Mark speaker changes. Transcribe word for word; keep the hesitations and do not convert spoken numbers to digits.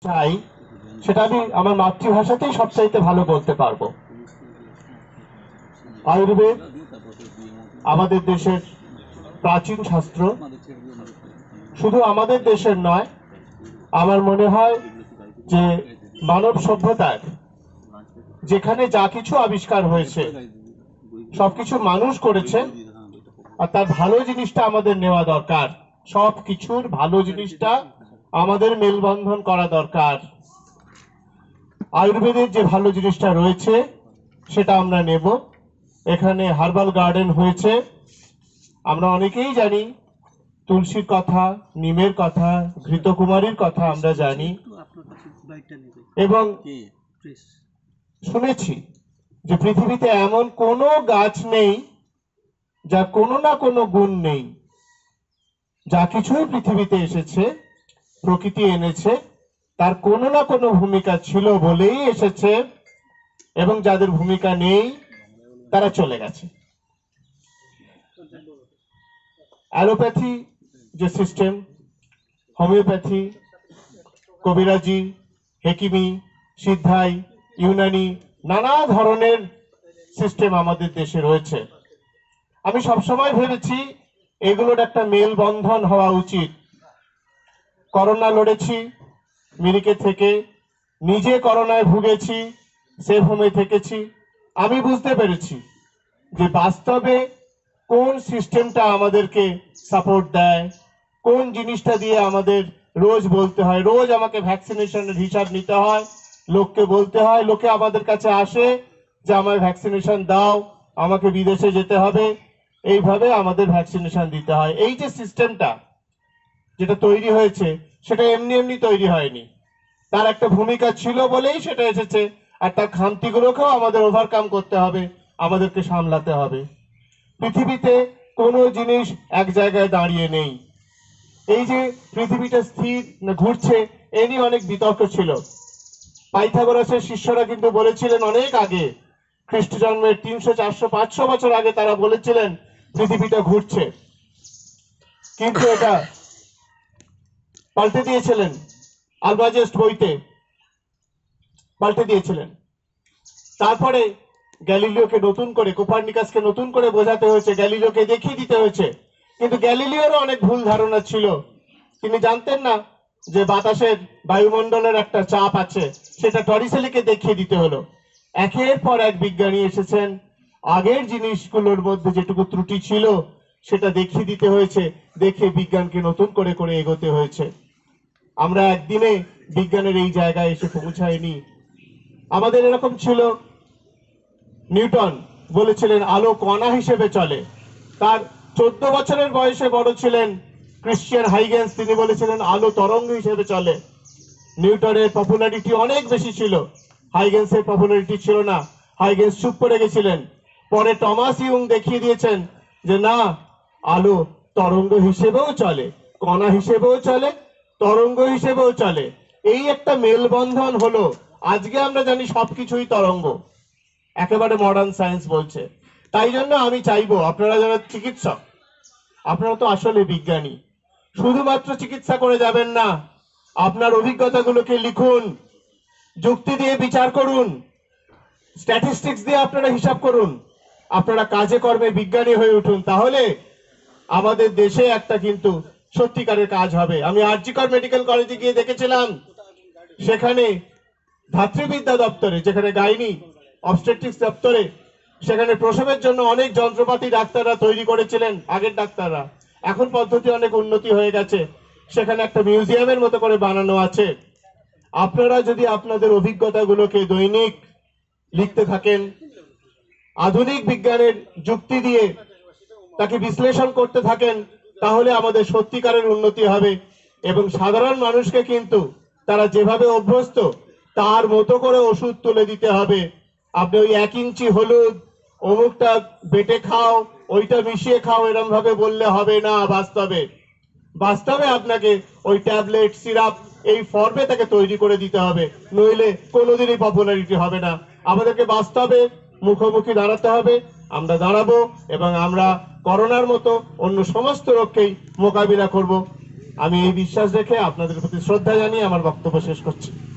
Speaker 1: চাই সেটা আমি আমার মাতৃভাষাতেই সবচাইতে ভালো বলতে পারবো। আয়ুর্বেদ আমাদের দেশের প্রাচীন শাস্ত্র, শুধু আমাদের দেশের নয়, আমার মনে হয় যে মানব সভ্যতার যেখানে যা কিছু আবিষ্কার হয়েছে সবকিছু মানুষ করেছে, আর তার ভালো জিনিসটা আমাদের নেওয়া দরকার। সব কিছুর ভালো জিনিসটা আমাদের মেলবন্ধন করা দরকার। আয়ুর্বেদের যে ভালো জিনিসটা রয়েছে সেটা আমরা নেব। এখানে হার্বাল গার্ডেন হয়েছে, আমরা অনেকেই জানি তুলসীর কথা, নিমের কথা, ঘৃতকুমারীর কথা আমরা জানি এবং শুনেছি যে পৃথিবীতে এমন কোনো গাছ নেই যা কোনো না কোনো গুণ নেই। যা কিছুই পৃথিবীতে এসেছে, প্রকৃতি এনেছে, তার কোনো না কোনো ভূমিকা ছিল বলেই এসেছে, এবং যাদের ভূমিকা নেই তারা চলে গেছে। অ্যালোপ্যাথি যে সিস্টেম, হোমিওপ্যাথি, কবিরাজি, হেকিমি, সিদ্ধাই, ইউনানি, নানা ধরনের সিস্টেম আমাদের দেশে রয়েছে। আমি সবসময় ভেবেছি এগুলোর একটা মেলবন্ধন হওয়া উচিত। করোনা লড়েছি মিরিকে থেকে, নিজে করোনায় ভুগেছি, সেফ হোমে থেকেছি। আমি বুঝতে পেরেছি যে বাস্তবে কোন সিস্টেমটা আমাদেরকে সাপোর্ট দেয়, কোন জিনিসটা দিয়ে আমাদের রোজ বলতে হয়, রোজ আমাকে ভ্যাকসিনেশনের হিসাব নিতে হয়, লোককে বলতে হয়, লোকে আমাদের কাছে আসে যে আমার ভ্যাকসিনেশন দাও, আমাকে বিদেশে যেতে হবে, এইভাবে আমাদের ভ্যাকসিনেশন দিতে হয়। এই যে সিস্টেমটা যেটা তৈরি হয়েছে সেটা এমনি এমনি তৈরি হয়নি, তার একটা ভূমিকা ছিল বলেই সেটা এসেছে, আর তার খামতিগুলোকেও আমাদের ওভারকাম করতে হবে, আমাদেরকে সামলাতে হবে। পৃথিবীতে কোনো জিনিস এক জায়গায় দাঁড়িয়ে নেই। এই যে পৃথিবীটা স্থির ঘুরছে, এ নিয়ে অনেক বিতর্ক ছিল। পাইথাগোরাসের শিষ্যরা কিন্তু বলেছিলেন অনেক আগে, খ্রিস্ট জন্মের তিনশো চারশো পাঁচশো বছর আগে তারা বলেছিলেন পৃথিবীটা ঘুরছে, কিন্তু এটা পাল্টে দিয়েছিলেন আলবাজেস্ট বইতে, পাল্টে দিয়েছিলেন। তারপরে গ্যালিলিওকে নতুন করে, কোপার্নিকাসকে নতুন করে বোঝাতে হয়েছে, গ্যালিলিওকে দেখিয়ে দিতে হয়েছে। কিন্তু গ্যালিলিওরও অনেক ভুল ধারণা ছিল। তিনি জানতেন না যে বাতাসের বায়ুমণ্ডলের একটা চাপ আছে, সেটা টরিসেলিকে দেখিয়ে দিতে হলো। একের পর এক বিজ্ঞানী এসেছেন, আগের জিনিসগুলোর মধ্যে যেটুকু ত্রুটি ছিল সেটা দেখিয়ে দিতে হয়েছে, দেখে বিজ্ঞানকে নতুন করে করে এগোতে হয়েছে। আমরা একদিনে বিজ্ঞানের এই জায়গায় এসে পৌঁছাইনি। আমাদের এরকম ছিল, নিউটন বলেছিলেন আলো কণা হিসেবে চলে। তার চোদ্দ বছরের বয়সে বড় ছিলেন ক্রিশ্চিয়ান হাইগেন্স, তিনি বলেছিলেন আলো তরঙ্গ হিসেবে চলে। নিউটনের পপুলারিটি অনেক বেশি ছিল, হাইগেন্সের পপুলারিটি ছিল না। হাইগেন্স চুপ করে গেছিলেন। পরে টমাস ইয়ং দেখিয়ে দিয়েছেন যে না, আলো তরঙ্গ হিসেবেও চলে, কণা হিসেবেও চলে, তরঙ্গ হিসেবেও চলে। এই একটা মেলবন্ধন হলো। আজকে আমরা জানি সবকিছুই তরঙ্গ, একেবারে মডার্ন সায়েন্স বলছে। তাই জন্য আমি চাইবো আপনারা যারা চিকিৎসক, আপনারা তো আসলে বিজ্ঞানী, শুধুমাত্র চিকিৎসা করে যাবেন না, আপনার অভিজ্ঞতাগুলোকে লিখুন, যুক্তি দিয়ে বিচার করুন, স্ট্যাটিস্টিক্স দিয়ে আপনারা হিসাব করুন, আপনারা কাজে কর্মে বিজ্ঞানী হয়ে উঠুন। তাহলে আমাদের দেশে একটা কিন্তু সত্যিকারের কাজ হবে। আমি আরজি কর মেডিকেল কলেজে গিয়ে দেখেছিলাম, সেখানে ধাত্রীবিদ্যা দপ্তরে, যেখানে গাইনি অবস্টেট্রিক্স দপ্তরে, সেখানে প্রসবের জন্য অনেক যন্ত্রপাতি ডাক্তাররা তৈরি করেছিলেন, আগের ডাক্তাররা। এখন পদ্ধতি অনেক উন্নতি হয়ে গেছে, সেখানে একটা মিউজিয়ামের মতো করে বানানো আছে। আপনারা যদি আপনাদের অভিজ্ঞতাগুলোকে দৈনিক লিখতে থাকেন, আধুনিক বিজ্ঞানের যুক্তি দিয়ে তাকে বিশ্লেষণ করতে থাকেন, তাহলে আমাদের সত্যিকারের উন্নতি হবে। এবং সাধারণ মানুষকে কিন্তু তারা যেভাবে অভ্যস্ত তার মতো করে ওষুধ তুলে দিতে হবে। আপনি ওই এক ইঞ্চি হলুদ, অমুকটা বেটে খাও, ওইটা মিশিয়ে খাও, এরকম ভাবে বললে হবে না। বাস্তবে বাস্তবে আপনাকে ওই ট্যাবলেট, সিরাপ এই ফর্মে তাকে তৈরি করে দিতে হবে, নইলে কোনোদিনই পপুলারিটি হবে না। আমাদেরকে বাস্তবে মুখোমুখি দাঁড়াতে হবে। আমরা দাঁড়াবো এবং আমরা করোনার মতো অন্য সমস্ত রোগকেই মোকাবিলা করব। আমি এই বিশ্বাস রেখে আপনাদের প্রতি শ্রদ্ধা জানিয়ে আমার বক্তব্য শেষ করছি।